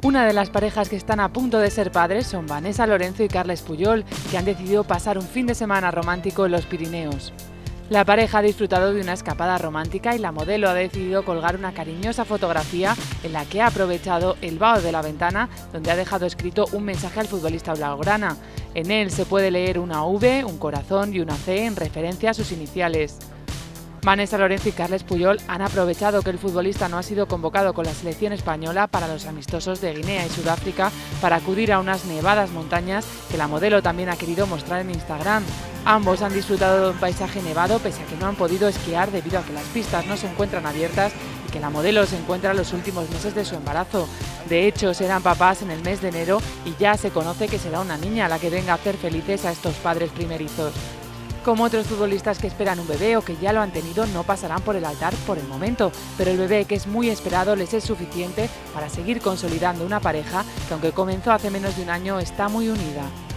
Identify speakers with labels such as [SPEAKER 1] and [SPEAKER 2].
[SPEAKER 1] Una de las parejas que están a punto de ser padres son Vanessa Lorenzo y Carles Puyol, que han decidido pasar un fin de semana romántico en los Pirineos. La pareja ha disfrutado de una escapada romántica y la modelo ha decidido colgar una cariñosa fotografía en la que ha aprovechado el vaho de la ventana, donde ha dejado escrito un mensaje al futbolista blaugrana. En él se puede leer una V, un corazón y una C en referencia a sus iniciales. Vanessa Lorenzo y Carles Puyol han aprovechado que el futbolista no ha sido convocado con la selección española para los amistosos de Guinea y Sudáfrica para acudir a unas nevadas montañas que la modelo también ha querido mostrar en Instagram. Ambos han disfrutado de un paisaje nevado pese a que no han podido esquiar debido a que las pistas no se encuentran abiertas y que la modelo se encuentra en los últimos meses de su embarazo. De hecho, serán papás en el mes de enero y ya se conoce que será una niña la que venga a hacer felices a estos padres primerizos. Como otros futbolistas que esperan un bebé o que ya lo han tenido, no pasarán por el altar por el momento, pero el bebé, que es muy esperado, les es suficiente para seguir consolidando una pareja que, aunque comenzó hace menos de un año, está muy unida.